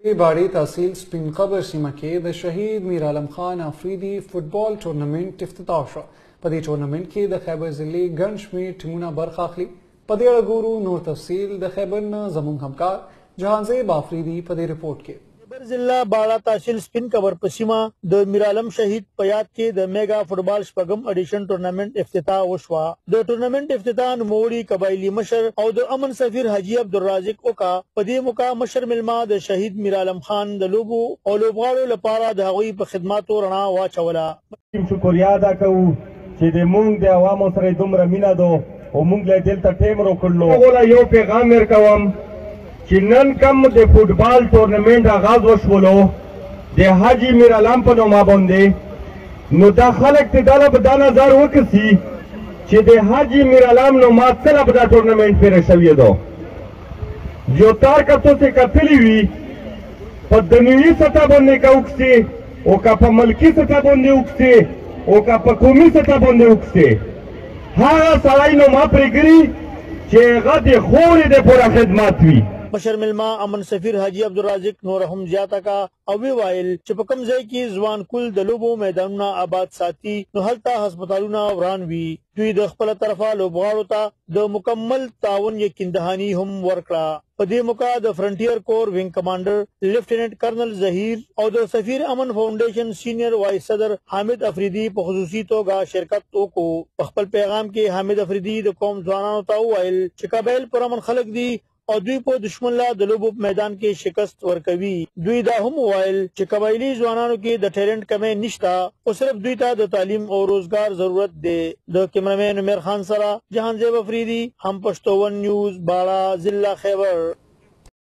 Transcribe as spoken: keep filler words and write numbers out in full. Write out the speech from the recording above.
बाड़ी तहसील spin cover सीमा के द शहीद मीर आलम खान आफरीदी फुटबॉल टूर्नामेंट इफ्तिताह शो पदी टूर्नामेंट के द खैबर जिले गंज में टीमों बरखाखली पदे गुरु नूर तहसील द खैबर न जमुन हमकार जहांजेब आफरीदी पदे रिपोर्ट के जिला बाड़ा तहसील स्पिन कवर पसीमा द मीर आलम शहीद पयात के द मेगा फुटबॉल शपगम एडिशन टूर्नामेंट इफ्तिताह वशवा द टूर्नामेंट इफ्तिताह नमोड़ी कबायली मशर और द अमन सफीर हाजी अब्दुल राजिक ओका पदी मुका मशर मिलमा द शहीद मीर आलम खान द लोबो और लोबाड़ो लपारा द हवी प खिदमतो रणा वाचवला शुक्रिया अदा कऊ چې د مونږ د عوامو سره دومره مینه دو او مونږ له دلته ټیم راکړلو ولا یو پیغام ورکوم چې نن کم د فوټبال ټورنمنټ آغاز وشولو د حاجی میر علم په نوم باندې نو دا خلک ته دا په دا نظر وکړي چې د حاجی میر علم نو ما سره په دا ټورنمنټ پیره شوی دو جو تار کتو سے کتلی وی په دنیوي سطح باندې کاوکسي او کا په ملکی سطح باندې وکسي او کا په قومي سطح باندې وکسي هغه سړی نو ما پرېږدي چې هغه د خورې د پوره خدمت وي मशर मिलमा अमन सफीर हाजी अब्दुल राजिक नूर हम जियाता का अवी वाइल चपकम जय की जवान कुल दलोबो मैदानुना आबाद साथी नुहलता हस्पतालुना वरानवी दुई द खपल तरफा लोबगाड़ोता द मुकम्मल तावन यकीन दहानी हम वर्कड़ा पदे मुका द frontier corps wing commander lieutenant colonel Zaheer और द Safeer Aman foundation senior vice सदर हामिद अफरीदी खसूसी तोगा शिरकत को खपल पैगाम के हामिद अफरीदी द कौम जवानानो ताऊ वाइल चिकाबैल पर अमन खलक दी और दुई पो दुश्मन ला दलोबो मैदान के शिकस्त वरकवी दुई दा हम वाइल च कबायली जवानानो के द टैलेंट कमे निश्ता और सिर्फ दुई ता द तालीम और रोजगार जरूरत दे द कैमरामैन उमर खान सरा जहां जेब अफरीदी हम पश्तोवन न्यूज बाड़ा जिला खैबर।